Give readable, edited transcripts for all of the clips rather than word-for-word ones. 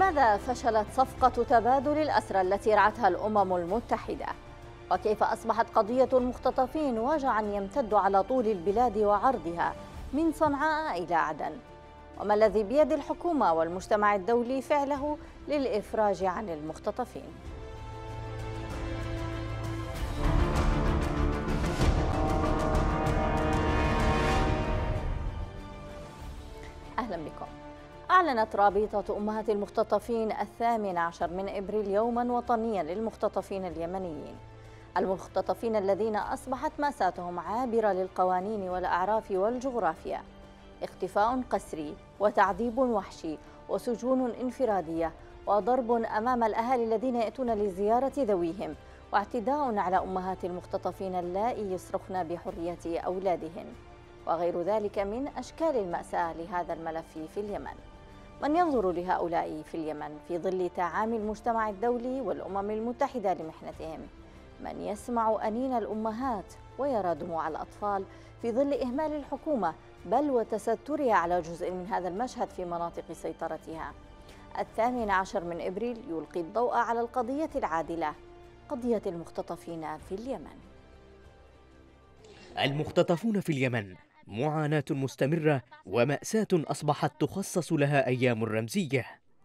لماذا فشلت صفقة تبادل الأسرى التي رعتها الأمم المتحدة؟ وكيف أصبحت قضية المختطفين وجعا يمتد على طول البلاد وعرضها من صنعاء إلى عدن؟ وما الذي بيد الحكومة والمجتمع الدولي فعله للإفراج عن المختطفين؟ أهلا بكم. أعلنت رابطة أمهات المختطفين 18 من إبريل يوما وطنيا للمختطفين اليمنيين، المختطفين الذين أصبحت مأساتهم عابرة للقوانين والأعراف والجغرافيا، اختفاء قسري وتعذيب وحشي وسجون انفرادية وضرب أمام الأهالي الذين يأتون لزيارة ذويهم، واعتداء على أمهات المختطفين اللائي يصرخن بحرية أولادهن، وغير ذلك من أشكال المأساة لهذا الملف في اليمن. من ينظر لهؤلاء في اليمن في ظل تعامي المجتمع الدولي والأمم المتحدة لمحنتهم؟ من يسمع أنين الأمهات ويرى دموع الأطفال في ظل إهمال الحكومة بل وتسترها على جزء من هذا المشهد في مناطق سيطرتها؟ 18 من إبريل يلقي الضوء على القضية العادلة، قضية المختطفين في اليمن. المختطفون في اليمن معاناة مستمرة ومأساة أصبحت تخصص لها أيام رمزية.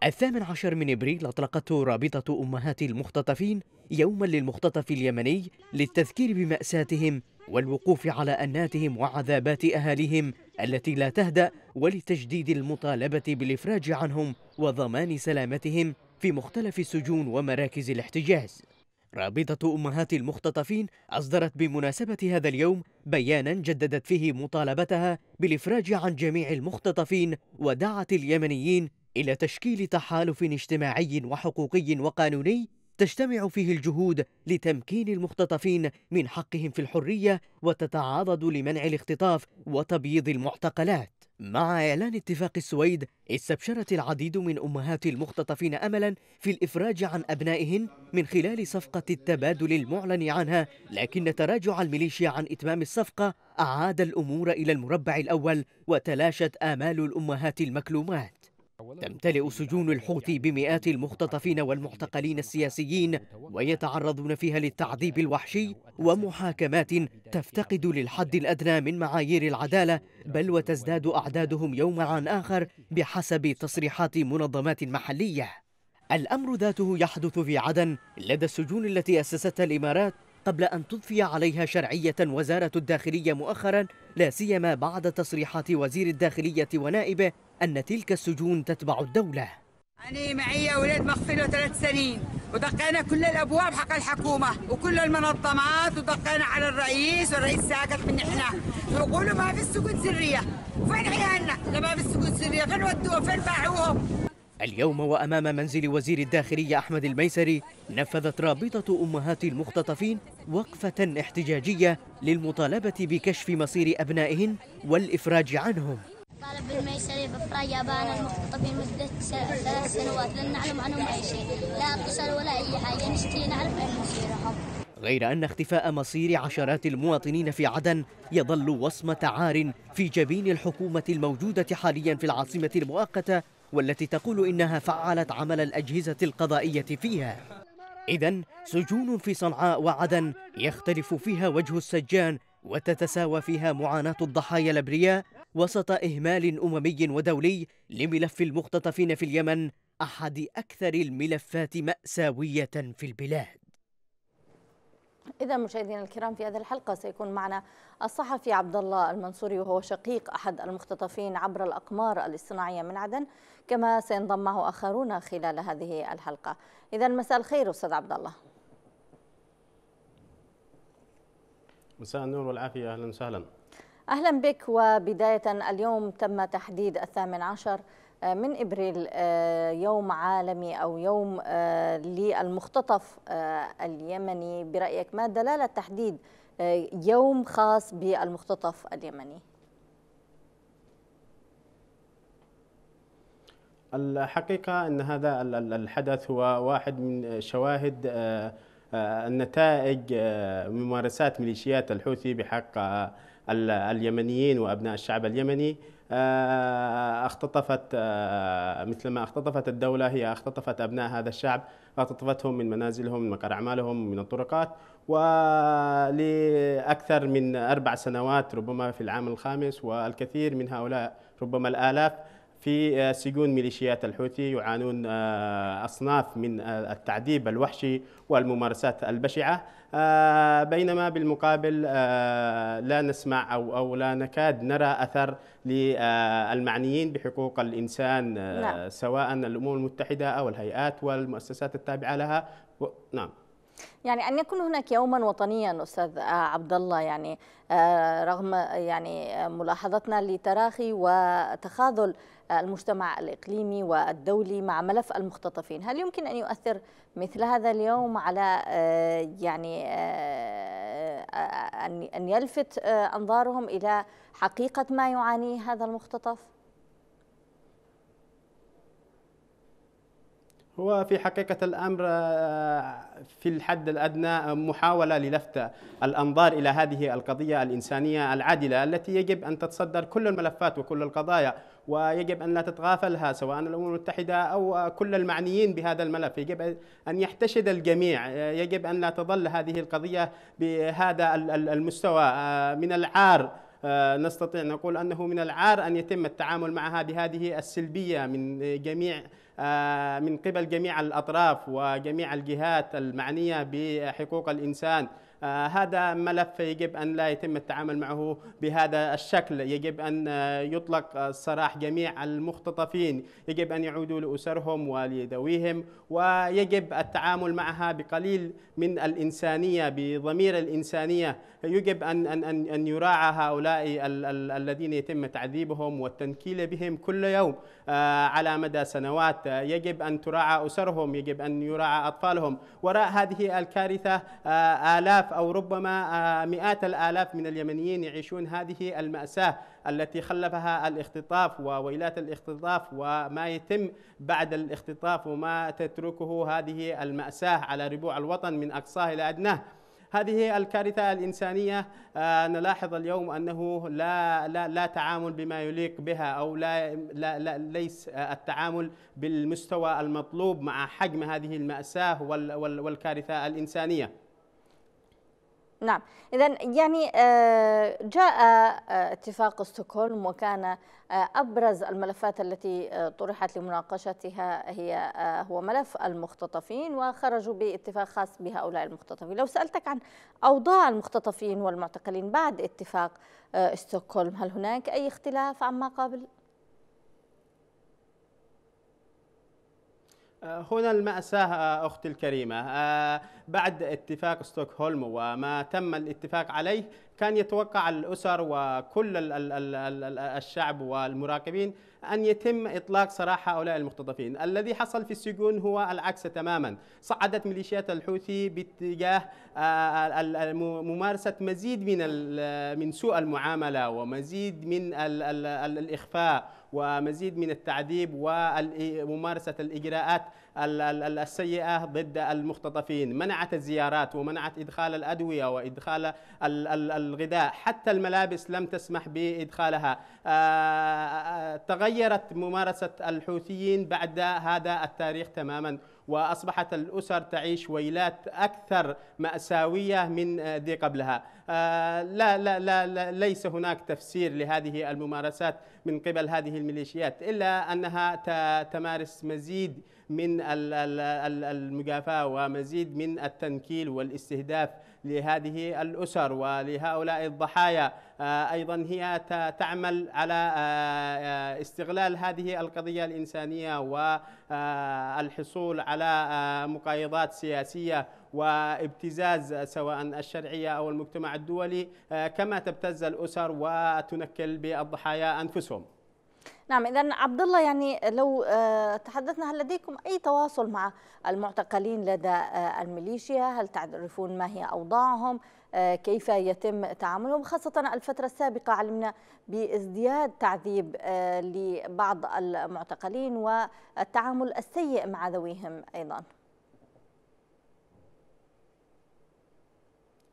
18 من إبريل أطلقته رابطة أمهات المختطفين يوما للمختطف اليمني للتذكير بمأساتهم والوقوف على أناتهم وعذابات أهاليهم التي لا تهدأ، ولتجديد المطالبة بالإفراج عنهم وضمان سلامتهم في مختلف السجون ومراكز الاحتجاز. رابطة أمهات المختطفين أصدرت بمناسبة هذا اليوم بيانا جددت فيه مطالبتها بالإفراج عن جميع المختطفين، ودعت اليمنيين إلى تشكيل تحالف اجتماعي وحقوقي وقانوني تجتمع فيه الجهود لتمكين المختطفين من حقهم في الحرية وتتعاضد لمنع الاختطاف وتبييض المعتقلات. مع إعلان اتفاق السويد، استبشرت العديد من أمهات المختطفين أملا في الإفراج عن أبنائهن من خلال صفقة التبادل المعلن عنها، لكن تراجع الميليشيا عن إتمام الصفقة أعاد الأمور إلى المربع الأول وتلاشت آمال الأمهات المكلومات. تمتلئ سجون الحوثي بمئات المختطفين والمعتقلين السياسيين، ويتعرضون فيها للتعذيب الوحشي ومحاكمات تفتقد للحد الأدنى من معايير العدالة، بل وتزداد أعدادهم يوم عن آخر بحسب تصريحات منظمات محلية. الأمر ذاته يحدث في عدن لدى السجون التي أسستها الإمارات قبل أن تضفي عليها شرعية وزارة الداخلية مؤخرا، لا سيما بعد تصريحات وزير الداخلية ونائبه أن تلك السجون تتبع الدولة. أنا معي أولاد مغفله 3 سنين، ودقينا كل الأبواب حق الحكومة وكل المنظمات، ودقينا على الرئيس، والرئيس ساكت من إحنا يقولوا ما في السجون سرية. وين عيالنا لما في السجون سرية؟ فين ودوهم؟ فين باعوهم؟ اليوم وأمام منزل وزير الداخلية أحمد الميسري، نفذت رابطة أمهات المختطفين وقفة احتجاجية للمطالبة بكشف مصير أبنائهن والإفراج عنهم. طالب الميسري بإفراج أبناء المختطفين مدة 3 سنوات، لن نعلم عنهم أي شيء، لا اتصال ولا أي حاجة، نشتري نعرف أين مصيرهم. غير أن اختفاء مصير عشرات المواطنين في عدن يظل وصمة عار في جبين الحكومة الموجودة حاليا في العاصمة المؤقتة، والتي تقول إنها فعلت عمل الأجهزة القضائية فيها. إذن سجون في صنعاء وعدن يختلف فيها وجه السجان، وتتساوى فيها معاناة الضحايا الأبرياء وسط إهمال أممي ودولي لملف المختطفين في اليمن، أحد أكثر الملفات مأساوية في البلاد. إذا مشاهدينا الكرام، في هذه الحلقة سيكون معنا الصحفي عبد الله المنصوري، وهو شقيق أحد المختطفين عبر الأقمار الاصطناعية من عدن، كما سينضم معه آخرون خلال هذه الحلقة. إذا مساء الخير أستاذ عبد الله. مساء النور والعافية، أهلا وسهلا. أهلا بك. وبداية اليوم تم تحديد 18 من إبريل يوم عالمي أو يوم للمختطف اليمني. برأيك ما دلالة تحديد يوم خاص بالمختطف اليمني؟ الحقيقة أن هذا الحدث هو واحد من شواهد النتائج ممارسات ميليشيات الحوثي بحق اليمنيين وأبناء الشعب اليمني اختطفت مثلما اختطفت الدولة، هي اختطفت أبناء هذا الشعب، اختطفتهم من منازلهم، من مقر أعمالهم، من الطرقات، ولأكثر من 4 سنوات، ربما في العام الخامس، والكثير من هؤلاء ربما الآلاف في سجون ميليشيات الحوثي يعانون أصناف من التعذيب الوحشي والممارسات البشعة. بينما بالمقابل لا نسمع أو لا نكاد نرى أثر للمعنيين بحقوق الإنسان، نعم. سواء الأمم المتحدة أو الهيئات والمؤسسات التابعة لها. نعم. يعني أن يكون هناك يوما وطنيا أستاذ عبد الله، يعني رغم يعني ملاحظتنا لتراخي وتخاذل المجتمع الإقليمي والدولي مع ملف المختطفين، هل يمكن أن يؤثر مثل هذا اليوم على يعني أن يلفت أنظارهم إلى حقيقة ما يعانيه هذا المختطف؟ هو في حقيقة الأمر في الحد الأدنى محاولة للفت الأنظار إلى هذه القضية الإنسانية العادلة التي يجب أن تتصدر كل الملفات وكل القضايا، ويجب أن لا تتغافلها سواء الأمم المتحدة أو كل المعنيين بهذا الملف. يجب أن يحتشد الجميع، يجب أن لا تظل هذه القضية بهذا المستوى. من العار، نستطيع نقول أنه من العار أن يتم التعامل معها بهذه السلبية من قبل جميع الأطراف وجميع الجهات المعنية بحقوق الإنسان. هذا ملف يجب أن لا يتم التعامل معه بهذا الشكل. يجب أن يطلق سراح جميع المختطفين، يجب أن يعودوا لأسرهم ولذويهم، ويجب التعامل معها بقليل من الإنسانية، بضمير الإنسانية. يجب أن يراعى هؤلاء الذين يتم تعذيبهم والتنكيل بهم كل يوم على مدى سنوات. يجب أن تراعى أسرهم، يجب أن يراعى أطفالهم. وراء هذه الكارثة آلاف أو ربما مئات الآلاف من اليمنيين يعيشون هذه المأساة التي خلفها الاختطاف وويلات الاختطاف وما يتم بعد الاختطاف وما تتركه هذه المأساة على ربوع الوطن من أقصاه إلى أدناه. هذه الكارثة الإنسانية نلاحظ اليوم أنه لا تعامل بما يليق بها، أو ليس التعامل بالمستوى المطلوب مع حجم هذه المأساة والكارثة الإنسانية. نعم، إذن يعني جاء اتفاق ستوكهولم، وكان أبرز الملفات التي طرحت لمناقشتها هو ملف المختطفين، وخرجوا باتفاق خاص بهؤلاء المختطفين. لو سألتك عن أوضاع المختطفين والمعتقلين بعد اتفاق ستوكهولم، هل هناك أي اختلاف عما قبل؟ هنا المأساة أختي الكريمة، بعد اتفاق ستوكهولم وما تم الاتفاق عليه، كان يتوقع الأسر وكل الشعب والمراقبين أن يتم إطلاق سراح هؤلاء المختطفين. الذي حصل في السجون هو العكس تماما. صعدت ميليشيات الحوثي باتجاه ممارسة مزيد من سوء المعاملة، ومزيد من الإخفاء، ومزيد من التعذيب وممارسة الإجراءات السيئة ضد المختطفين. منعت الزيارات، ومنعت إدخال الأدوية وإدخال الغذاء، حتى الملابس لم تسمح بإدخالها. تغيرت ممارسة الحوثيين بعد هذا التاريخ تماما، وأصبحت الأسر تعيش ويلات أكثر مأساوية من ذي قبلها. ليس هناك تفسير لهذه الممارسات من قبل هذه الميليشيات، إلا أنها تمارس مزيد من المجافاة ومزيد من التنكيل والاستهداف لهذه الأسر ولهؤلاء الضحايا. أيضا هي تعمل على استغلال هذه القضية الإنسانية والحصول على مقايضات سياسية وابتزاز سواء الشرعية أو المجتمع الدولي، كما تبتز الأسر وتنكل بالضحايا أنفسهم. نعم، إذن عبد الله، يعني لو تحدثنا، هل لديكم أي تواصل مع المعتقلين لدى الميليشيا؟ هل تعرفون ما هي أوضاعهم؟ كيف يتم تعاملهم؟ خاصة الفترة السابقة علمنا بازدياد تعذيب لبعض المعتقلين والتعامل السيء مع ذويهم أيضا.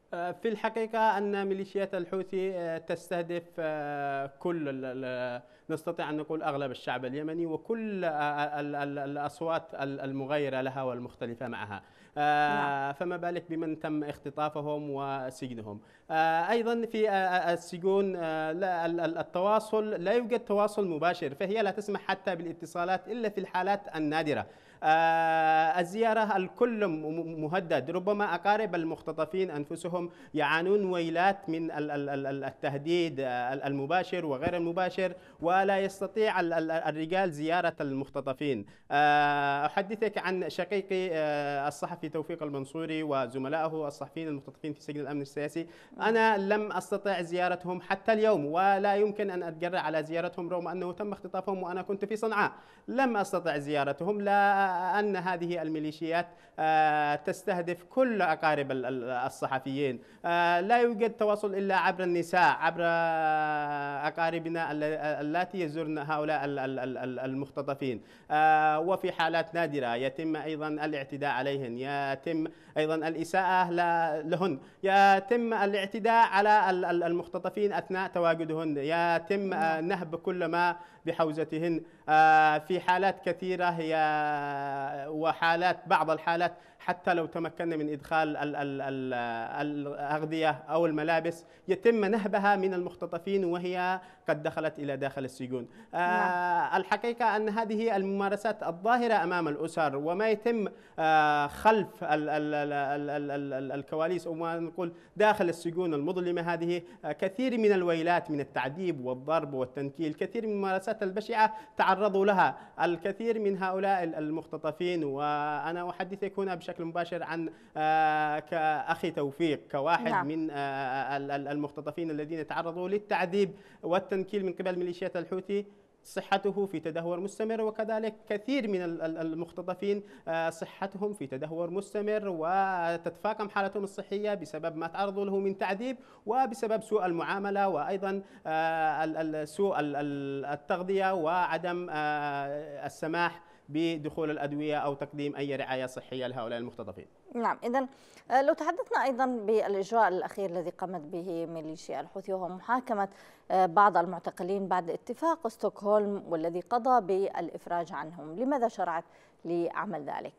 في الحقيقة أن ميليشيات الحوثي تستهدف نستطيع أن نقول أغلب الشعب اليمني وكل الأصوات المغايرة لها والمختلفة معها. نعم. فما بالك بمن تم اختطافهم وسجنهم. أيضا في السجون التواصل لا يوجد تواصل مباشر، فهي لا تسمح حتى بالاتصالات إلا في الحالات النادرة. الزيارة الكل مهدد، ربما أقارب المختطفين أنفسهم يعانون ويلات من التهديد المباشر وغير المباشر، ولا يستطيع الرجال زيارة المختطفين. أحدثك عن شقيقي الصحفي توفيق المنصوري وزملائه الصحفيين المختطفين في سجن الأمن السياسي. أنا لم أستطع زيارتهم حتى اليوم، ولا يمكن أن أتجرأ على زيارتهم رغم أنه تم اختطافهم وأنا كنت في صنعاء. لم أستطع زيارتهم لأن هذه الميليشيات تستهدف كل أقارب الصحفيين. لا يوجد تواصل إلا عبر النساء، عبر أقاربنا اللاتي يزورن هؤلاء المختطفين. وفي حالات نادرة يتم أيضا الاعتداء عليهن، يتم أيضا الإساءة لهن، يتم الاعتداء على المختطفين أثناء تواجدهن، يتم نهب كل ما بحوزتهن. في حالات كثيرة بعض الحالات حتى لو تمكنا من إدخال الأغذية أو الملابس يتم نهبها من المختطفين وهي قد دخلت إلى داخل السجون. الحقيقة أن هذه الممارسات الظاهرة أمام الأسر وما يتم خلف الكواليس أو ما نقول داخل السجون المظلمة، هذه كثير من الويلات من التعذيب والضرب والتنكيل، كثير من الممارسات البشعة تعرضوا لها الكثير من هؤلاء المختطفين. وأنا أحدثك هنا بشكل مباشر عن كأخي توفيق كواحد من المختطفين الذين تعرضوا للتعذيب والتنكيل من قبل ميليشيات الحوثي. صحته في تدهور مستمر، وكذلك كثير من المختطفين صحتهم في تدهور مستمر وتتفاقم حالتهم الصحية بسبب ما تعرضوا له من تعذيب وبسبب سوء المعاملة وأيضا سوء التغذية وعدم السماح بدخول الأدوية أو تقديم أي رعاية صحية لهؤلاء المختطفين. نعم، إذن لو تحدثنا أيضا بالإجراء الأخير الذي قامت به ميليشيا الحوثي وهو محاكمة بعض المعتقلين بعد اتفاق ستوكهولم والذي قضى بالإفراج عنهم، لماذا شرعت لعمل ذلك؟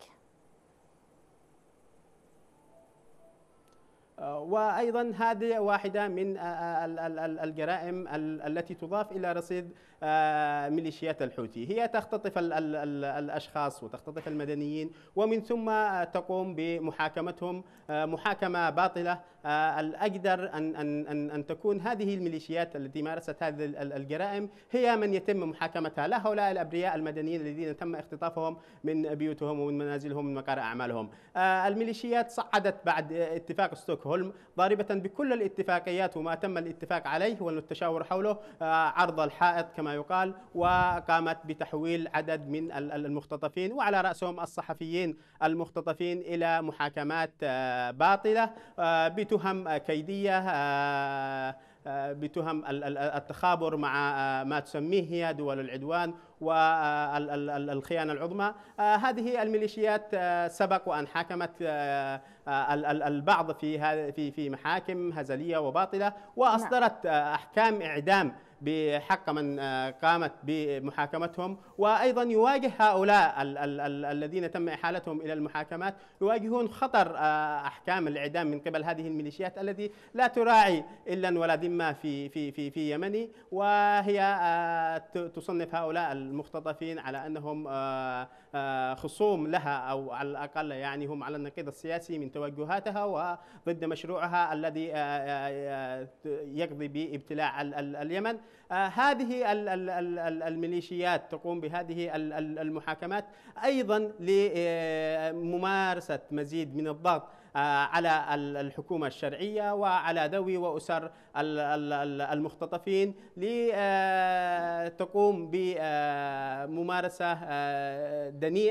وأيضا هذه واحدة من الجرائم التي تضاف إلى رصيد ميليشيات الحوثي. هي تختطف الأشخاص وتختطف المدنيين ومن ثم تقوم بمحاكمتهم محاكمة باطلة. الأقدر أن تكون هذه الميليشيات التي مارست هذه الجرائم هي من يتم محاكمتها، لا هؤلاء الأبرياء المدنيين الذين تم اختطافهم من بيوتهم ومن منازلهم ومن مقر أعمالهم. الميليشيات صعدت بعد اتفاق ستوكهولم ضاربة بكل الاتفاقيات وما تم الاتفاق عليه والتشاور حوله عرض الحائط كما يقال، وقامت بتحويل عدد من المختطفين وعلى رأسهم الصحفيين المختطفين إلى محاكمات باطلة بتهم كيدية، بتهم التخابر مع ما تسميه هي دول العدوان والخيانة العظمى. هذه الميليشيات سبق وأن حاكمت البعض في محاكم هزلية وباطلة وأصدرت أحكام إعدام بحق من قامت بمحاكمتهم. وأيضا يواجه هؤلاء الذين تم إحالتهم إلى المحاكمات يواجهون خطر أحكام الإعدام من قبل هذه الميليشيات التي لا تراعي إلا ولا ذمة في يمني، وهي تصنف هؤلاء المختطفين على أنهم خصوم لها أو على الأقل يعني هم على النقيض السياسي من توجهاتها وضد مشروعها الذي يقضي بابتلاع اليمن. هذه الميليشيات تقوم بهذه المحاكمات أيضا لممارسة مزيد من الضغط على الحكومة الشرعية وعلى ذوي وأسر المختطفين لتقوم بممارسة دنيئة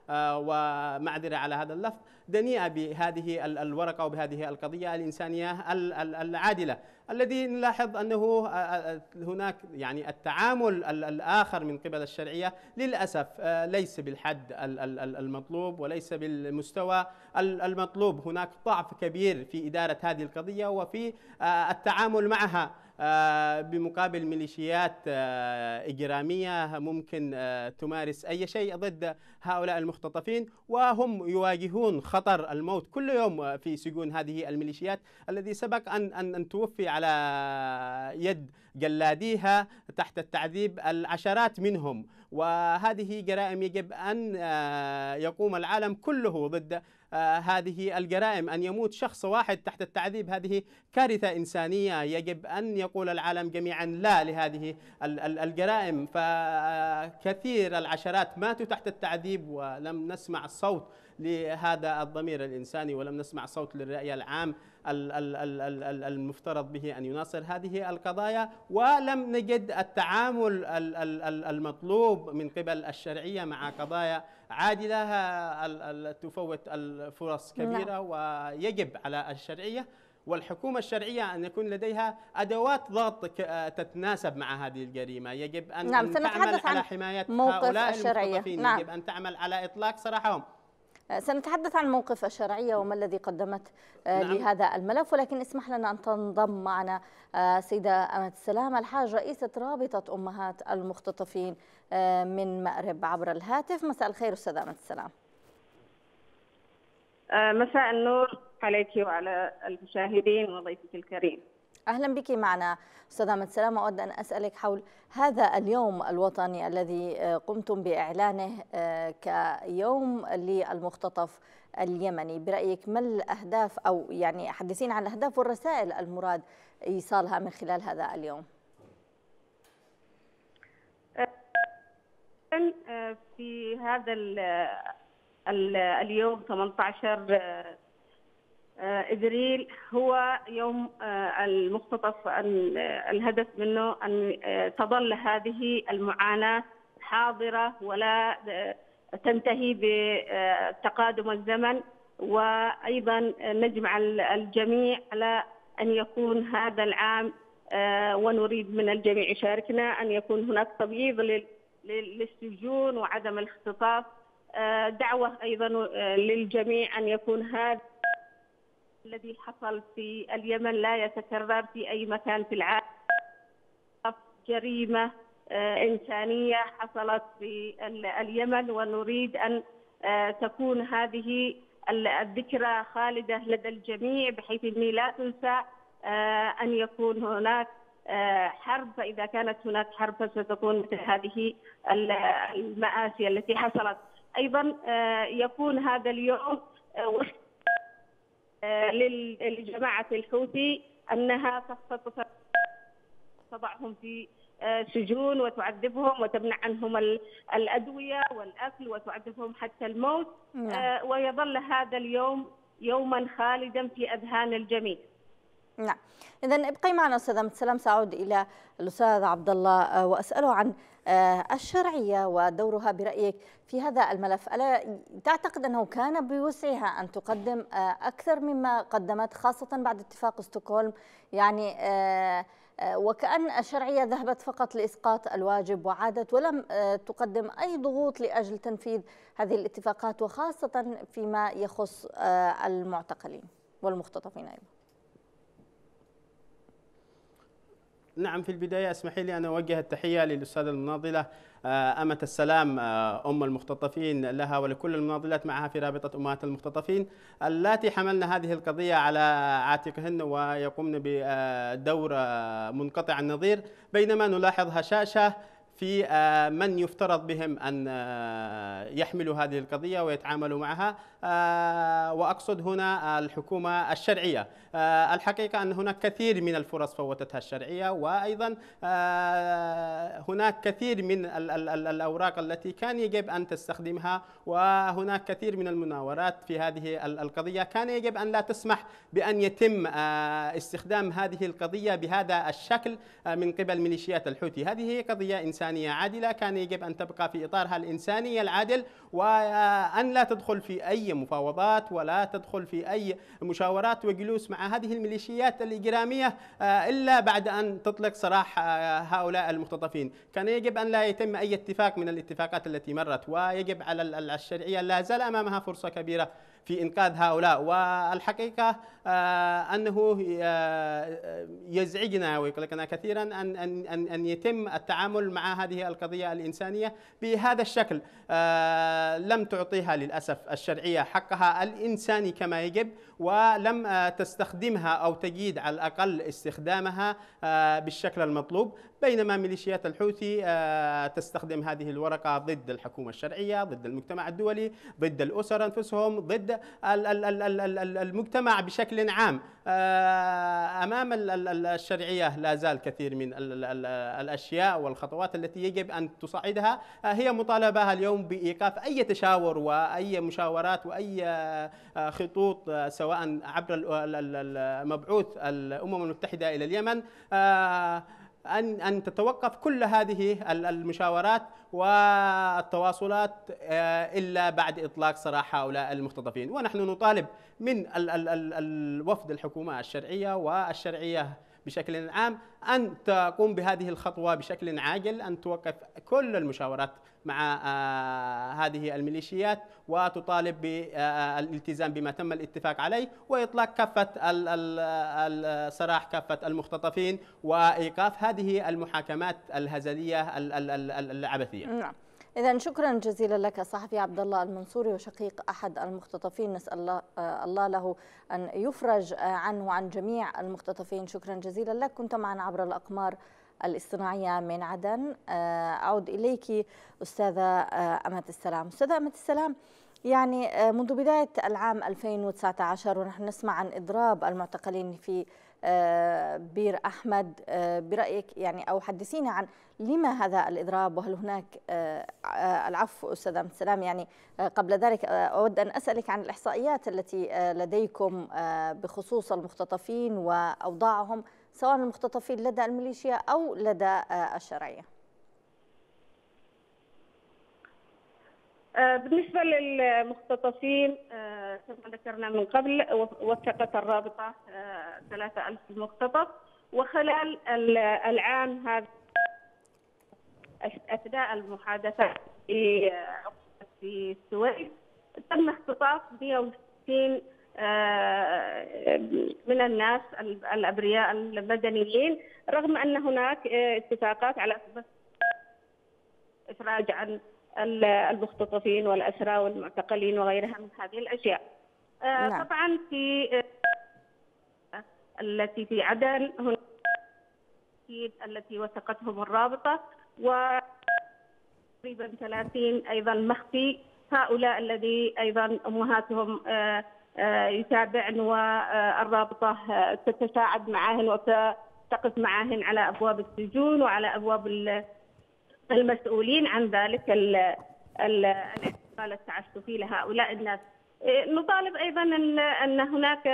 ومعذرة على هذا اللفظ، دنيئة بهذه الورقة وبهذه القضية الإنسانية العادلة. الذي نلاحظ أنه هناك يعني التعامل الآخر من قبل الشرعية للأسف ليس بالحد المطلوب وليس بالمستوى المطلوب. هناك ضعف كبير في إدارة هذه القضية وفي التعامل معها، بمقابل ميليشيات إجرامية ممكن تمارس أي شيء ضد هؤلاء المختطفين، وهم يواجهون خطر الموت كل يوم في سجون هذه الميليشيات الذي سبق أن توفي على يد جلاديها تحت التعذيب العشرات منهم. وهذه جرائم يجب أن يقوم العالم كله ضد هذه الجرائم. أن يموت شخص واحد تحت التعذيب هذه كارثة إنسانية، يجب أن يقول العالم جميعا لا لهذه الجرائم. فكثير العشرات ماتوا تحت التعذيب ولم نسمع الصوت لهذا الضمير الإنساني، ولم نسمع صوت للرأي العام المفترض به أن يناصر هذه القضايا، ولم نجد التعامل المطلوب من قبل الشرعية مع قضايا عادلة تفوت الفرص كبيرة. ويجب على الشرعية والحكومة الشرعية أن يكون لديها أدوات ضغط تتناسب مع هذه الجريمة. يجب أن تعمل على حماية هؤلاء المختطفين. يجب أن تعمل على إطلاق سراحهم. سنتحدث عن موقف الشرعية وما الذي قدمت لهذا الملف، ولكن اسمح لنا أن تنضم معنا سيدة أمة السلام الحاج، رئيسة رابطة أمهات المختطفين من مأرب عبر الهاتف. مساء الخير أستاذة أمة السلام. مساء النور عليك وعلى المشاهدين وضيفك الكريم. أهلا بك معنا أستاذة أمة السلام. أود أن أسألك حول هذا اليوم الوطني الذي قمتم بإعلانه كيوم للمختطف اليمني. برأيك ما الأهداف، أو يعني حدثينا عن الأهداف والرسائل المراد إيصالها من خلال هذا اليوم؟ في هذا اليوم 18 إبريل هو يوم المختطف، الهدف منه أن تظل هذه المعاناة حاضرة ولا تنتهي بتقادم الزمن. وأيضا نجمع الجميع على أن يكون هذا العام، ونريد من الجميع يشاركنا، أن يكون هناك تبييض للسجون وعدم الاختطاف. دعوة أيضا للجميع أن يكون هذا الذي حصل في اليمن لا يتكرر في أي مكان في العالم. جريمة إنسانية حصلت في اليمن، ونريد أن تكون هذه الذكرى خالدة لدى الجميع، بحيث أني لا تنسى أن يكون هناك حرب. فإذا كانت هناك حرب فستكون مثل هذه المآسي التي حصلت. أيضا يكون هذا اليوم لجماعة الحوثي أنها تضعهم في سجون وتعذبهم وتمنع عنهم الأدوية والأكل وتعذبهم حتى الموت. ويظل هذا اليوم يوما خالدا في أذهان الجميع. نعم، إذن ابقي معنا أستاذة أمة السلام. سأعود إلى الأستاذ عبد الله وأسأله عن الشرعية ودورها برأيك في هذا الملف. ألا تعتقد أنه كان بوسعها أن تقدم أكثر مما قدمت، خاصة بعد اتفاق ستوكهولم؟ يعني وكأن الشرعية ذهبت فقط لإسقاط الواجب وعادت، ولم تقدم أي ضغوط لأجل تنفيذ هذه الاتفاقات، وخاصة فيما يخص المعتقلين والمختطفين أيضا. نعم، في البداية اسمحي لي أن أوجه التحية للأستاذة المناضلة أمة السلام أم المختطفين، لها ولكل المناضلات معها في رابطة أمهات المختطفين اللاتي حملنا هذه القضية على عاتقهن ويقومن بدور منقطع النظير، بينما نلاحظ هشاشة في من يفترض بهم أن يحملوا هذه القضية ويتعاملوا معها، وأقصد هنا الحكومة الشرعية. الحقيقة أن هناك كثير من الفرص فوتتها الشرعية، وأيضا هناك كثير من الأوراق التي كان يجب أن تستخدمها، وهناك كثير من المناورات في هذه القضية كان يجب أن لا تسمح بأن يتم استخدام هذه القضية بهذا الشكل من قبل ميليشيات الحوثي. هذه هي قضية إنسانية إنسانية عادلة، كان يجب أن تبقى في إطارها الإنساني العادل، وأن لا تدخل في أي مفاوضات ولا تدخل في أي مشاورات وجلوس مع هذه الميليشيات الإجرامية إلا بعد أن تطلق سراح هؤلاء المختطفين. كان يجب أن لا يتم أي اتفاق من الاتفاقات التي مرت، ويجب على الشرعية لا زال أمامها فرصة كبيرة في إنقاذ هؤلاء. والحقيقة أنه يزعجنا ويقلقنا كثيرا أن يتم التعامل مع هذه القضية الإنسانية بهذا الشكل. لم تعطيها للأسف الشرعية حقها الإنساني كما يجب، ولم تستخدمها أو تجيد على الأقل استخدامها بالشكل المطلوب، بينما ميليشيات الحوثي تستخدم هذه الورقة ضد الحكومة الشرعية، ضد المجتمع الدولي، ضد الأسر أنفسهم، ضد المجتمع بشكل عام. أمام الشرعية لا زال كثير من الأشياء والخطوات التي يجب أن تصعدها. هي مطالبة اليوم بإيقاف أي تشاور وأي مشاورات وأي خطوط سواء عبر المبعوث الأمم المتحدة إلى اليمن، أن تتوقف كل هذه المشاورات والتواصلات إلا بعد إطلاق سراح هؤلاء المختطفين. ونحن نطالب من الوفد الحكومة الشرعية والشرعية بشكل عام أن تقوم بهذه الخطوة بشكل عاجل، أن توقف كل المشاورات مع هذه الميليشيات، وتطالب بالالتزام بما تم الاتفاق عليه، وإطلاق كافة سراح كافة المختطفين، وإيقاف هذه المحاكمات الهزلية العبثية. نعم. إذا شكرا جزيلا لك الصحفي عبد الله المنصوري وشقيق أحد المختطفين، نسأل الله له أن يفرج عنه وعن جميع المختطفين. شكرا جزيلا لك، كنت معنا عبر الأقمار الاصطناعية من عدن. أعود إليك أستاذة أمة السلام. أستاذة أمة السلام، يعني منذ بداية العام 2019 ونحن نسمع عن إضراب المعتقلين في بير أحمد، برأيك يعني أو حدثينا عن لما هذا الإضراب، وهل هناك العفو أستاذة أمة السلام، يعني قبل ذلك أود أن أسألك عن الإحصائيات التي لديكم بخصوص المختطفين وأوضاعهم، سواء المختطفين لدى الميليشيا أو لدى الشرعية. بالنسبة للمختطفين كما ذكرنا من قبل، وثقت الرابطة 3000 مختطف، وخلال العام هذا أثناء المحادثات في السويس تم اختطاف 160 من الناس الأبرياء المدنيين، رغم أن هناك اتفاقات على إفراج عن المختطفين والأسرى والمعتقلين وغيرها من هذه الأشياء. نعم. طبعا التي في عدن هناك التي وثقتهم الرابطة، وتقريبا 30 أيضا مخفي، هؤلاء الذي أيضا أمهاتهم يتابعن، والرابطة تتساعد معهن وتقف معهن على أبواب السجون وعلى أبواب المسؤولين عن ذلك الاعتقال التعسفي لهؤلاء الناس. نطالب أيضا أن هناك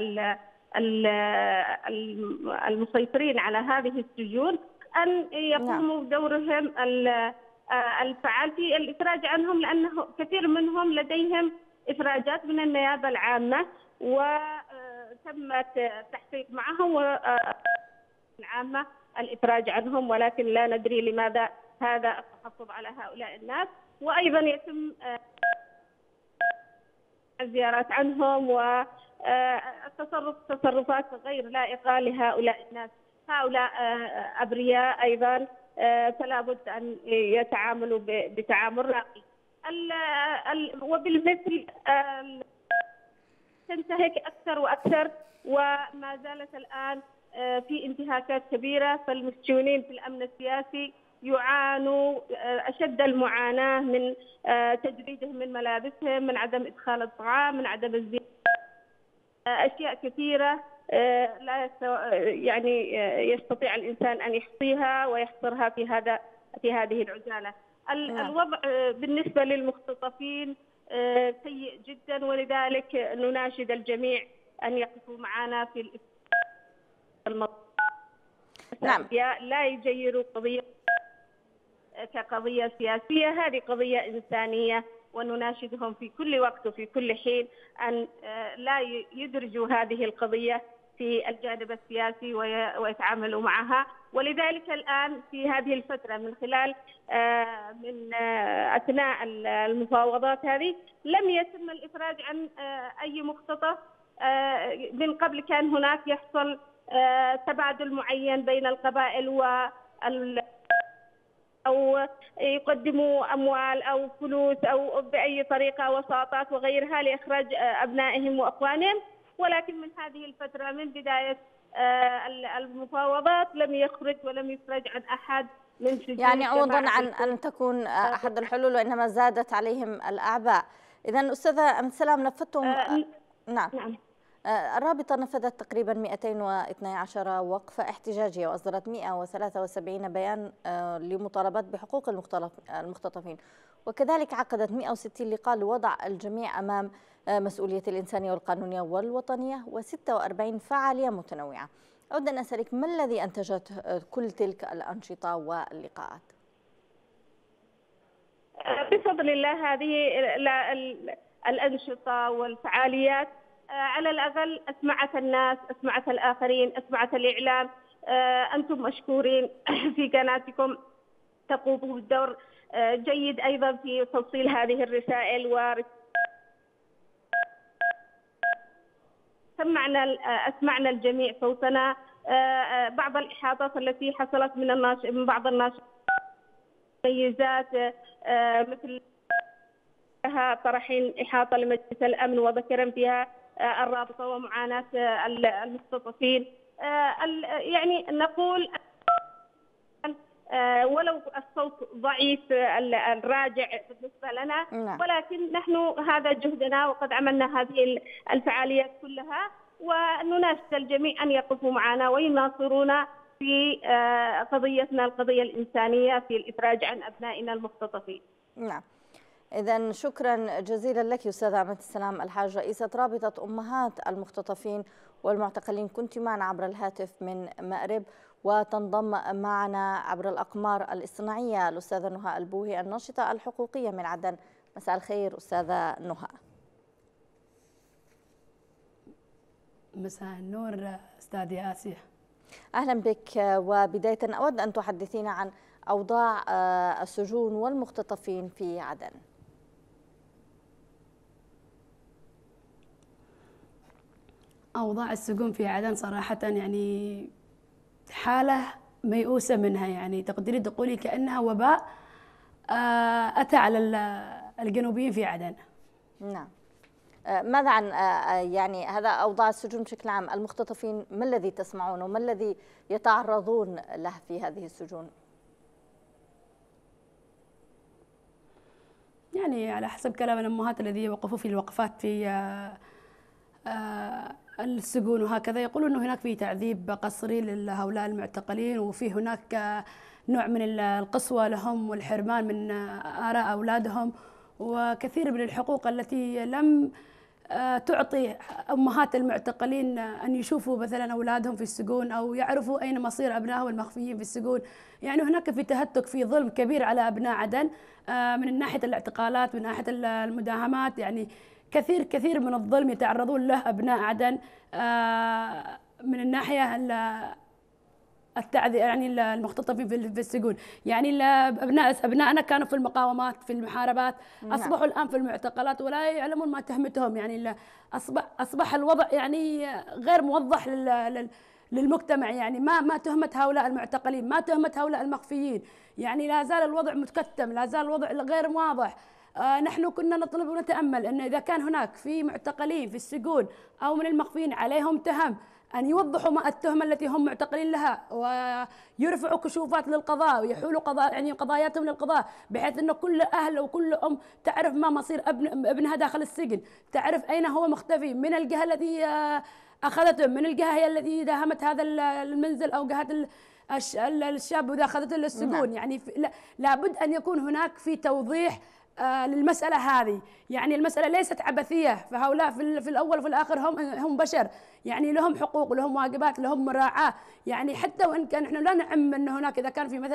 المسيطرين على هذه السجون أن يقوموا بدورهم الفعال في الإفراج عنهم، لأنه كثير منهم لديهم إفراجات من النيابة العامة، وتم التحقيق معهم والعامة الإفراج عنهم، ولكن لا ندري لماذا هذا التحفظ على هؤلاء الناس. وأيضا يتم الزيارات عنهم تصرفات غير لائقة لهؤلاء الناس. هؤلاء أبرياء أيضا، فلا بد أن يتعاملوا بتعامل راقي. وبالمثل تنتهك أكثر وأكثر، وما زالت الآن في انتهاكات كبيرة، فالمسجونين في الأمن السياسي يعانوا أشد المعاناة من تجريدهم من ملابسهم، من عدم إدخال الطعام، من عدم الزيارة، أشياء كثيرة لا يعني يستطيع الإنسان أن يحصيها ويحصرها في هذه العجالة. الوضع بالنسبة للمختطفين سيء جدا، ولذلك نناشد الجميع أن يقفوا معنا في نعم. لا يجيروا قضية كقضية سياسية، هذه قضية إنسانية، ونناشدهم في كل وقت وفي كل حين أن لا يدرجوا هذه القضية في الجانب السياسي ويتعاملوا معها. ولذلك الآن في هذه الفترة من خلال من أثناء المفاوضات هذه لم يتم الإفراج عن أي مختطف. من قبل كان هناك يحصل تبادل معين بين القبائل أو يقدموا أموال أو فلوس أو بأي طريقة وساطات وغيرها لإخراج أبنائهم وأخوانهم، ولكن من هذه الفترة من بداية المفاوضات لم يخرج ولم يفرج عن أحد من سجون. يعني عوضا عن أن تكون أحد الحلول وإنما زادت عليهم الأعباء. إذن أستاذة أم سلام، نفذتم نعم. الرابطة نفذت تقريبا 212 وقفة احتجاجية وأصدرت 173 بيان لمطالبات بحقوق المختطفين، وكذلك عقدت 160 لقاء لوضع الجميع أمام مسؤولية الإنسانية والقانونية والوطنية، و46 فعالية متنوعة. أود أن أسألك ما الذي أنتجت كل تلك الأنشطة واللقاءات؟ بفضل الله هذه الأنشطة والفعاليات على الأقل أسمعت الناس، أسمعت الآخرين، أسمعت الإعلام. أنتم مشكورين في قناتكم، تقوموا بدور جيد أيضا في توصيل هذه الرسائل أسمعنا الجميع صوتنا. بعض الإحاطات التي حصلت من بعض الناشطين مميزات مثل طرحين إحاطة لمجلس الأمن وذكرا فيها الرابطة ومعاناة المختطفين. يعني نقول ولو الصوت ضعيف الراجع بالنسبة لنا، ولكن نحن هذا جهدنا وقد عملنا هذه الفعاليات كلها، ونناشد الجميع أن يقفوا معنا ويناصرونا في قضيتنا القضية الإنسانية في الإفراج عن أبنائنا المختطفين. نعم. إذن شكرا جزيلا لك أستاذة أمة السلام الحاج، رئيسة رابطة أمهات المختطفين والمعتقلين، كنت معنا عبر الهاتف من مأرب، وتنضم معنا عبر الأقمار الاصطناعية الأستاذة نهى البوهي الناشطة الحقوقية من عدن. مساء الخير أستاذة نهى. مساء النور أستاذة آسيا. أهلا بك. وبداية أود أن تحدثينا عن أوضاع السجون والمختطفين في عدن. أوضاع السجون في عدن صراحة يعني حالة ميؤوسة منها، يعني تقدري تقولي كأنها وباء أتى على الجنوبيين في عدن. نعم. ماذا عن يعني هذا أوضاع السجون بشكل عام؟ المختطفين ما الذي تسمعونه وما الذي يتعرضون له في هذه السجون؟ يعني على حسب كلام الأمهات الذي وقفوا في الوقفات في السجون وهكذا، يقولون أنه هناك في تعذيب قسري لهؤلاء المعتقلين، وفي هناك نوع من القسوة لهم والحرمان من آراء أولادهم، وكثير من الحقوق التي لم تعطي أمهات المعتقلين أن يشوفوا مثلا أولادهم في السجون أو يعرفوا أين مصير أبنائهم المخفيين في السجون. يعني هناك في تهتك، في ظلم كبير على أبناء عدن من ناحية الاعتقالات، من ناحية المداهمات، يعني كثير من الظلم يتعرضون له أبناء عدن من الناحية يعني المختطفين في السجون. يعني أبنائنا كانوا في المقاومات في المحاربات، أصبحوا الآن في المعتقلات ولا يعلمون ما تهمتهم. يعني أصبح الوضع يعني غير موضح للمجتمع، يعني ما تهمة هؤلاء المعتقلين، ما تهمة هؤلاء المخفيين. يعني لا زال الوضع متكتم، لا زال الوضع غير واضح. نحن كنا نطلب ونتأمل أن إذا كان هناك في معتقلين في السجون أو من المخفيين عليهم تهم، أن يوضحوا ما التهمة التي هم معتقلين لها، ويرفعوا كشوفات للقضاء ويحولوا قضاياتهم للقضاء، بحيث أن كل أهل وكل أم تعرف ما مصير ابنها داخل السجن، تعرف أين هو مختفي، من الجهة التي أخذته، من الجهة هي التي داهمت هذا المنزل أو جهة الشاب وإذا أخذته للسجون. يعني لابد أن يكون هناك في توضيح للمسألة هذه. يعني المسألة ليست عبثية، فهؤلاء في الأول وفي الآخر هم بشر، يعني لهم حقوق ولهم واجبات، لهم مراعاة. يعني حتى وإن كان نحن لا نعم أن هناك إذا كان في مثلا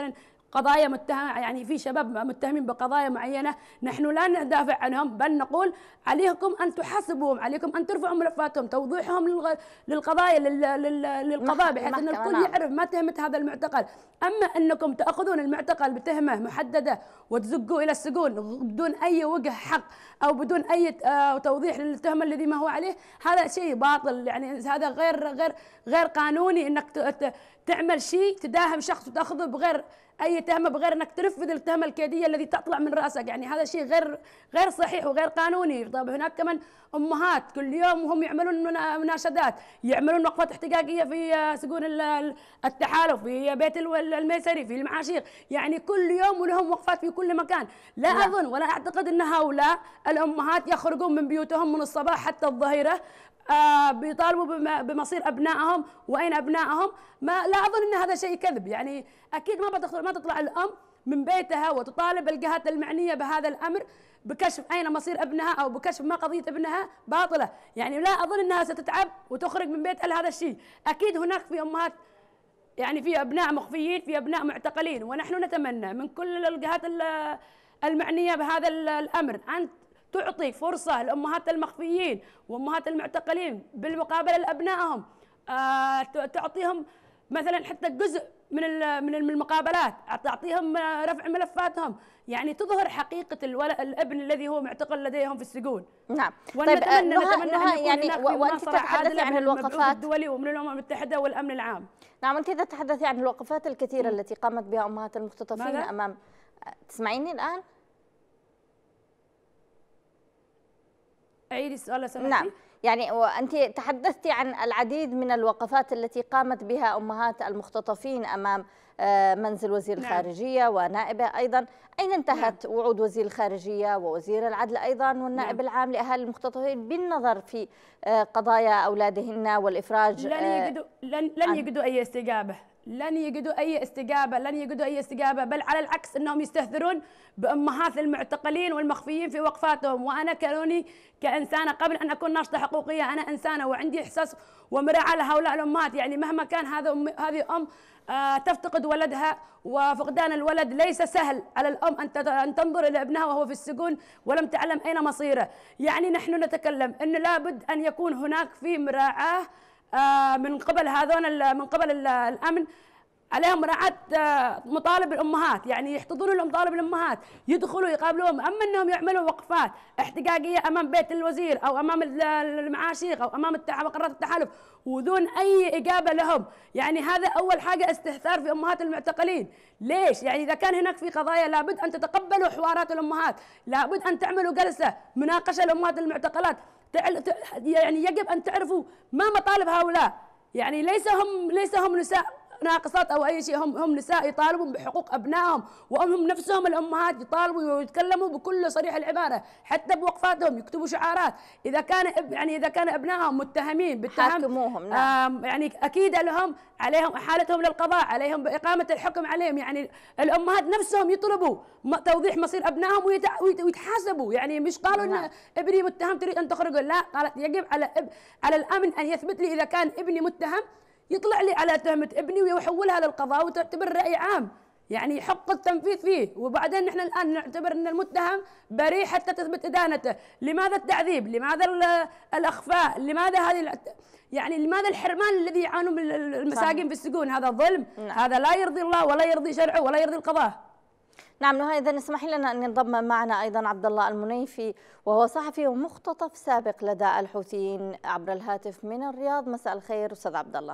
قضايا متهم، يعني في شباب متهمين بقضايا معينة، نحن لا ندافع عنهم بل نقول عليكم أن تحاسبوهم، عليكم أن ترفعوا ملفاتهم، توضيحهم للقضايا للقضاء بحيث أن الكل يعرف ما تهمة هذا المعتقل. أما أنكم تأخذون المعتقل بتهمة محددة وتزقوه إلى السجون بدون أي وجه حق أو بدون أي توضيح للتهمة الذي ما هو عليه، هذا شيء باطل. يعني هذا غير قانوني أنك تعمل شيء تداهم شخص وتأخذه بغير أي تهمة، بغير أنك تنفذ التهمة الكيدية الذي تطلع من رأسك. يعني هذا شيء غير صحيح وغير قانوني. طيب هناك كمان أمهات كل يوم وهم يعملون مناشدات، يعملون وقفات احتجاجية في سجون التحالف، في بيت الميسري، في المعاشيق، يعني كل يوم ولهم وقفات في كل مكان. لا أظن ولا أعتقد أن هؤلاء الأمهات يخرجون من بيوتهم من الصباح حتى الظهيرة بيطالبوا بمصير أبنائهم وأين أبنائهم. لا أظن أن هذا شيء كذب. يعني أكيد ما تطلع الأم من بيتها وتطالب الجهات المعنية بهذا الأمر بكشف أين مصير ابنها أو بكشف ما قضية ابنها باطلة. يعني لا أظن أنها ستتعب وتخرج من بيتها لهذا الشيء. أكيد هناك في أمهات، يعني في أبناء مخفيين، في أبناء معتقلين، ونحن نتمنى من كل الجهات المعنية بهذا الأمر أن تعطي فرصة للأمهات المخفيين وأمهات المعتقلين بالمقابلة لأبنائهم، تعطيهم مثلا حتى جزء من المقابلات، تعطيهم رفع ملفاتهم، يعني تظهر حقيقة الابن الذي هو معتقل لديهم في السجون. نعم. طيب نهى يعني وأنت تتحدثي عن الوقفات الدولي ومن الأمم المتحدة والأمن العام. نعم، أنت تتحدثي عن الوقفات الكثيرة التي قامت بها أمهات المختطفين أمام. تسمعيني الآن؟ أعيدي السؤال لو سمحتي. نعم، يعني وأنت تحدثتي عن العديد من الوقفات التي قامت بها أمهات المختطفين أمام منزل وزير الخارجية ونائبه أيضا. أين انتهت وعود وزير الخارجية ووزير العدل أيضا والنائب العام لأهالي المختطفين بالنظر في قضايا أولادهن والإفراج؟ لن يجدوا أي استجابة، لن يجدوا أي استجابة، بل على العكس أنهم يستهترون بأمهات المعتقلين والمخفيين في وقفاتهم. وأنا كإنسانة قبل أن أكون ناشطة حقوقية أنا إنسانة وعندي إحساس ومراعاة لهؤلاء الأمهات. يعني مهما كان هذه أم تفتقد ولدها، وفقدان الولد ليس سهل على الأم أن تنظر إلى ابنها وهو في السجون ولم تعلم أين مصيره. يعني نحن نتكلم أن لابد أن يكون هناك في مراعاة من قبل الأمن، عليهم مراعاة مطالب الأمهات، يعني يحتضنوا لهم مطالب الأمهات، يدخلوا يقابلوهم. أما أنهم يعملوا وقفات احتجاجية أمام بيت الوزير أو أمام المعاشيق أو أمام مقرات التحالف ودون أي إجابة لهم، يعني هذا أول حاجة استهتار في أمهات المعتقلين. ليش؟ يعني إذا كان هناك في قضايا لابد أن تتقبلوا حوارات الأمهات، لابد أن تعملوا جلسة مناقشة لأمهات المعتقلات. يعني يجب أن تعرفوا ما مطالب هؤلاء. يعني ليس هم نساء ناقصات أو أي شيء، هم نساء يطالبون بحقوق أبنائهم، وهم نفسهم الأمهات يطالبوا ويتكلموا بكل صريح العبارة، حتى بوقفاتهم يكتبوا شعارات. إذا كان أبنائهم متهمين حاكموهم. نعم. يعني أكيد عليهم إحالتهم للقضاء، عليهم بإقامة الحكم عليهم. يعني الأمهات نفسهم يطلبوا توضيح مصير أبنائهم ويتحاسبوا. يعني مش قالوا إن ابني متهم تريد أن تخرجه، لا، قالت يجب على الأمن أن يثبت لي إذا كان ابني متهم، يطلع لي على تهمة ابني ويحولها للقضاء وتعتبر رأي عام، يعني حق التنفيذ فيه. وبعدين نحن الآن نعتبر أن المتهم بريء حتى تثبت إدانته. لماذا التعذيب؟ لماذا الأخفاء؟ لماذا الحرمان الذي يعانوا من المساجين في السجون؟ هذا ظلم. هذا لا يرضي الله ولا يرضي شرعه ولا يرضي القضاء. نعم نهى، إذا اسمحي لنا أن ينضم معنا أيضا عبد الله المنيفي، وهو صحفي ومختطف سابق لدى الحوثيين عبر الهاتف من الرياض. مساء الخير أستاذ عبد الله.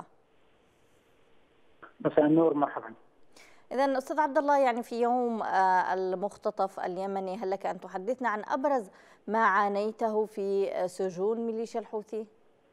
مساء النور، مرحبا. إذا أستاذ عبد الله، يعني في يوم المختطف اليمني، هل لك أن تحدثنا عن أبرز ما عانيته في سجون ميليشيا الحوثي؟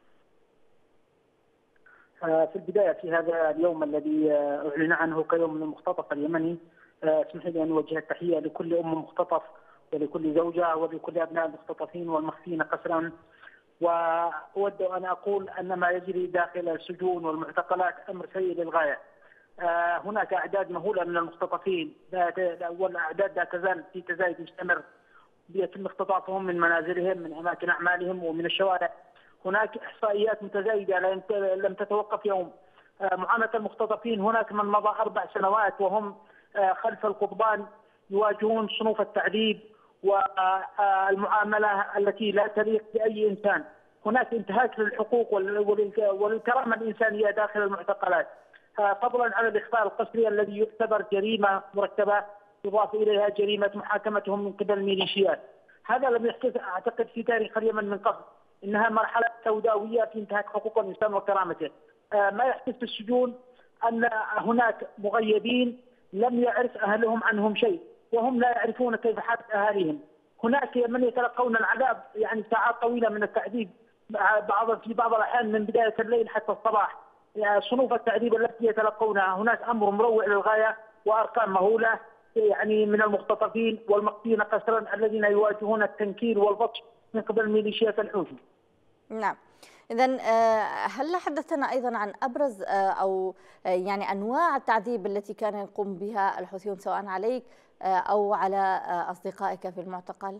في البداية في هذا اليوم الذي أعلن عنه كيوم المختطف اليمني، اسمح لي أن أوجه التحية لكل أم مختطف ولكل زوجة ولكل أبناء المختطفين والمخفين قسرا. وأود أن أقول أن ما يجري داخل السجون والمعتقلات أمر سيء للغاية. هناك أعداد مهولة من المختطفين، والأعداد لا تزال في تزايد مستمر، يتم اختطافهم من منازلهم، من أماكن أعمالهم، ومن الشوارع. هناك إحصائيات متزايدة لم تتوقف يوم. معاناة المختطفين، هناك من مضى 4 سنوات وهم خلف القضبان يواجهون صنوف التعذيب والمعاملة التي لا تليق بأي إنسان. هناك انتهاك للحقوق والكرامة الإنسانية داخل المعتقلات، فضلا عن الإخفاء القسري الذي يعتبر جريمة مركبة يضاف إليها جريمة محاكمتهم من قبل الميليشيات. هذا لم يحدث أعتقد في تاريخ اليمن من قبل، إنها مرحلة سوداوية في انتهاك حقوق الإنسان وكرامته. ما يحدث في السجون أن هناك مغيبين لم يعرف أهلهم عنهم شيء، وهم لا يعرفون كيف حالة أهاليهم. هناك من يتلقون العذاب يعني ساعات طويلة من التعذيب، في بعض الأحيان من بداية الليل حتى الصباح. صنوف التعذيب التي يتلقونها هناك أمر مروع للغاية، وأرقام مهولة يعني من المختطفين والمقتولين قسرا الذين يواجهون التنكيل والبطش من قبل ميليشيات الحوثي. نعم. إذن هل حدثنا أيضا عن أبرز أو يعني أنواع التعذيب التي كان يقوم بها الحوثيون سواء عليك أو على أصدقائك في المعتقل؟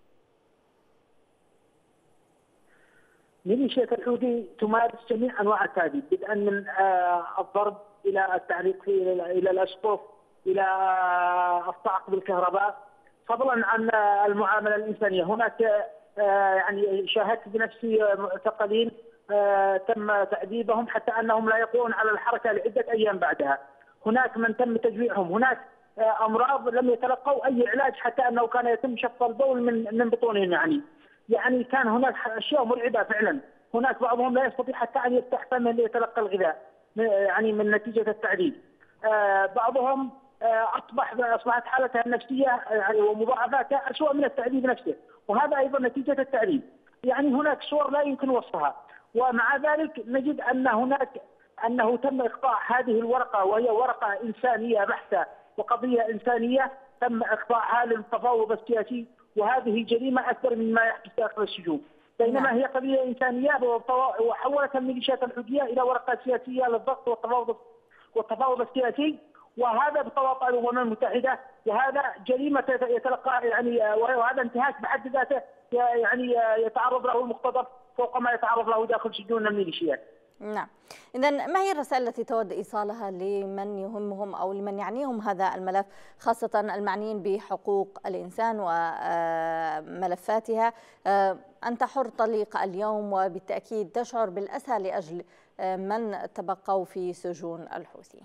ميليشيات الحوثي تمارس جميع أنواع التعذيب، بدءا من الضرب إلى التعليق إلى الأسقف إلى الصعق بالكهرباء، فضلا عن المعاملة الإنسانية. هناك يعني شاهدت بنفسي معتقلين تم تأديبهم حتى أنهم لا يقوون على الحركة لعدة أيام بعدها. هناك من تم تجويعهم، هناك أمراض لم يتلقوا أي علاج حتى أنه كان يتم شق البول من بطونهم. يعني كان هناك أشياء مرعبة فعلا. هناك بعضهم لا يستطيع حتى أن يفتح فمه ليتلقى الغذاء يعني من نتيجة التعذيب. بعضهم أصبحت حالته النفسية يعني ومضاعفاتها أسوأ من التعذيب نفسه، وهذا أيضا نتيجة التعذيب. يعني هناك صور لا يمكن وصفها، ومع ذلك نجد أنه تم إخفاء هذه الورقة، وهي ورقة إنسانية بحتة وقضية إنسانية، تم إخفاءها للتفاوض السياسي، وهذه جريمة أكثر مما يحدث داخل السجون. بينما هي قضية إنسانية، وحولت الميليشيات الحوثية إلى ورقة سياسية للضغط والتفاوض السياسي، وهذا بتواطؤ الأمم المتحدة، وهذا جريمة يتلقى وهذا انتهاك بحد ذاته يتعرض له المختطف فوق ما يتعرض له داخل سجون الميليشيات. نعم. إذن ما هي الرسائل التي تود إيصالها لمن يهمهم أو لمن يعنيهم هذا الملف، خاصة المعنيين بحقوق الإنسان وملفاتها؟ أنت حر طليق اليوم، وبالتأكيد تشعر بالأسى لأجل من تبقوا في سجون الحوثي.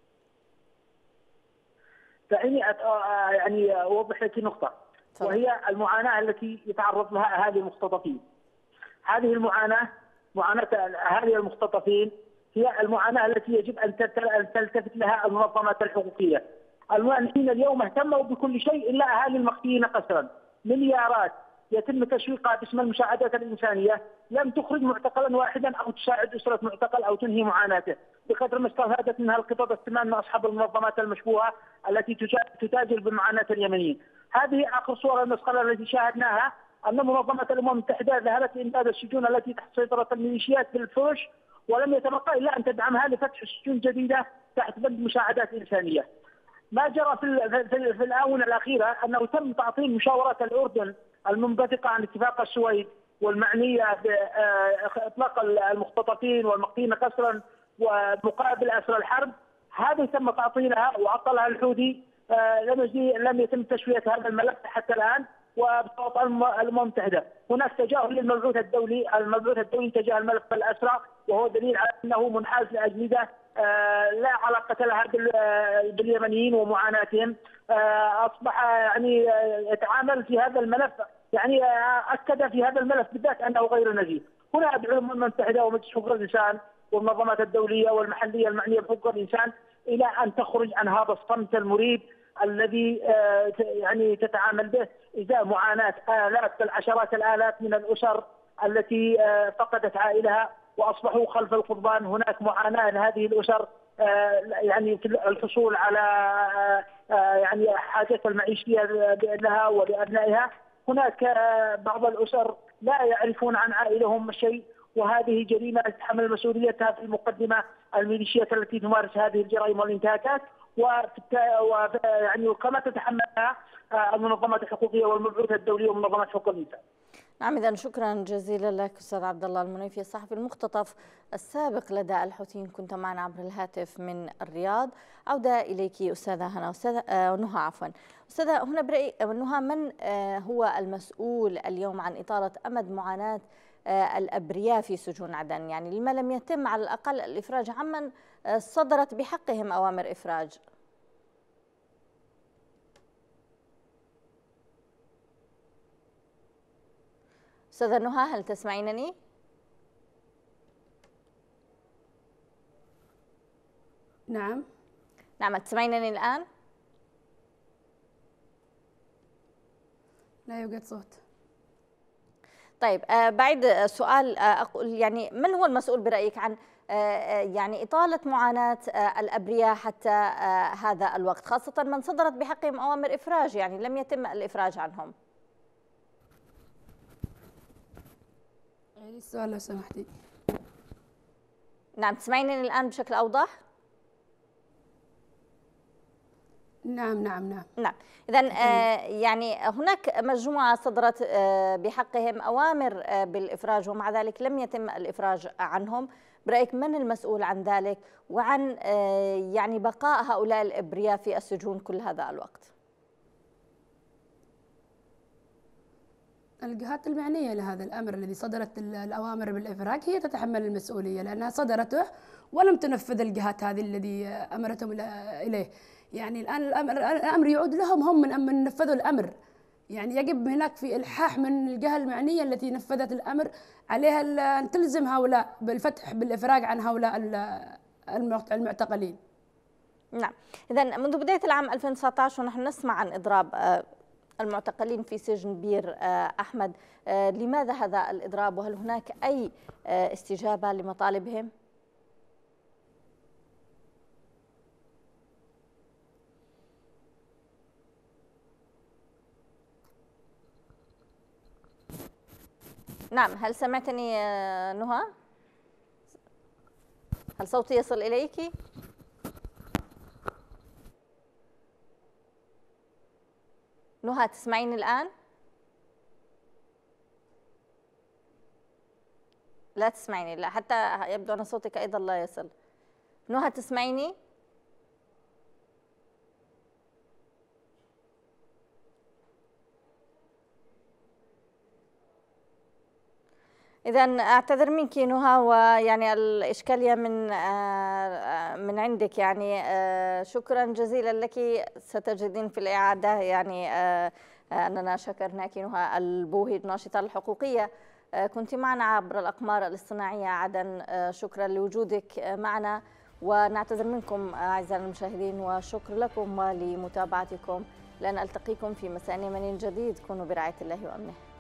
دعيني أوضح لك نقطة، وهي المعاناة التي يتعرض لها أهالي المختطفين. هذه المعاناة، معاناة أهالي المختطفين، هي المعاناة التي يجب أن تلتفت لها المنظمات الحقوقية. المعنيين اليوم اهتموا بكل شيء إلا أهالي المقتولين قسرا. مليارات يتم تسويقها باسم المساعدات الإنسانية، لم تخرج معتقلا واحدا أو تساعد أسرة معتقل أو تنهي معاناته، بقدر ما استفادت منها القطط الثمان من أصحاب المنظمات المشبوهة التي تتاجر بمعاناة اليمنيين. هذه آخر صورة المسخرة التي شاهدناها، أن منظمة الأمم المتحدة ذهبت لإنقاذ السجون التي تحت سيطرة الميليشيات بالفرش، ولم يتبقى إلا أن تدعمها لفتح سجون جديدة تحت بند مساعدات إنسانية. ما جرى في الآونة الأخيرة أنه تم تعطيل مشاورات الأردن المنبثقة عن اتفاق السويد والمعنية بإطلاق المختطفين والمقتولين قسرا ومقابل أسرى الحرب. هذه تم تعطيلها وعطلها الحوثي. لم يتم تسوية هذا الملف حتى الآن، وبتوقع الأمم المتحدة هناك تجاهل للمبعوث الدولي. المبعوث الدولي تجاه الملف الأسرى، وهو دليل على أنه منحاز لأجندة لا علاقة لها باليمنيين ومعاناتهم. أصبح يتعامل في هذا الملف، أكد في هذا الملف بالذات أنه غير نزيه. هنا أدعو الأمم المتحدة ومجلس حقوق الإنسان والمنظمات الدولية والمحلية المعنية بحقوق الإنسان إلى أن تخرج عن هذا الصمت المريب الذي تتعامل به إزاء معاناة آلاف بل عشرات الآلاف من الأسر التي فقدت عائلها وأصبحوا خلف القضبان. هناك معاناة لهذه الأسر في الحصول على حاجات المعيشية لها ولأبنائها. هناك بعض الأسر لا يعرفون عن عائلهم شيء، وهذه جريمة تتحمل مسؤوليتها في المقدمة الميليشيات التي تمارس هذه الجرائم والانتهاكات، وكما تتحملها المنظمات الحقوقية والمبعوث الدولي ومنظمات حقوق الإنسان. نعم، إذا شكرا جزيلا لك أستاذ عبد الله المنيفي الصحفي المختطف السابق لدى الحوثيين، كنت معنا عبر الهاتف من الرياض. عودة إليك أستاذة هنا، أستاذة نهى عفوا. أستاذة هنا برأي نهى، من هو المسؤول اليوم عن إطالة أمد معاناة الأبرياء في سجون عدن؟ يعني لما لم يتم على الأقل الإفراج عمن صدرت بحقهم أوامر إفراج؟ أستاذة نهى، هل تسمعينني؟ نعم نعم، تسمعينني الآن؟ لا يوجد صوت. طيب، بعد سؤال أقول يعني من هو المسؤول برأيك عن يعني إطالة معاناة الأبرياء حتى هذا الوقت، خاصة من صدرت بحقهم أوامر إفراج، يعني لم يتم الإفراج عنهم؟ السؤال لو سمحتي. نعم، تسمعينني الآن بشكل أوضح؟ نعم نعم نعم نعم، إذن يعني هناك مجموعة صدرت بحقهم أوامر بالإفراج ومع ذلك لم يتم الإفراج عنهم. برأيك من المسؤول عن ذلك وعن يعني بقاء هؤلاء الأبرياء في السجون كل هذا الوقت؟ الجهات المعنية لهذا الأمر الذي صدرت الأوامر بالإفراج هي تتحمل المسؤولية، لأنها صدرته ولم تنفذ الجهات هذه الذي أمرتهم إليه. يعني الآن الأمر يعود لهم، هم من نفذوا الأمر. يعني يجب هناك في إلحاح من الجهة المعنية التي نفذت الأمر عليها أن تلزم هؤلاء بالفتح بالإفراج عن هؤلاء المعتقلين. نعم، إذن منذ بداية العام 2019 ونحن نسمع عن إضراب المعتقلين في سجن بير أحمد. لماذا هذا الإضراب وهل هناك أي استجابة لمطالبهم؟ نعم، هل سمعتني نهى؟ هل صوتي يصل إليك؟ نهى، تسمعيني الآن؟ لا تسمعيني، لا، حتى يبدو أن صوتك أيضا لا يصل. نهى، تسمعيني؟ إذن أعتذر منك نهى، ويعني الإشكالية من عندك. يعني شكرا جزيلا لك، ستجدين في الإعادة يعني أننا شكرناك. نهى البوهي الناشطة الحقوقية، كنت معنا عبر الأقمار الاصطناعية عدن. شكرا لوجودك معنا، ونعتذر منكم أعزائنا المشاهدين، وشكر لكم ولمتابعتكم. لن ألتقيكم في مساء يمني جديد. كونوا برعاية الله وأمنه.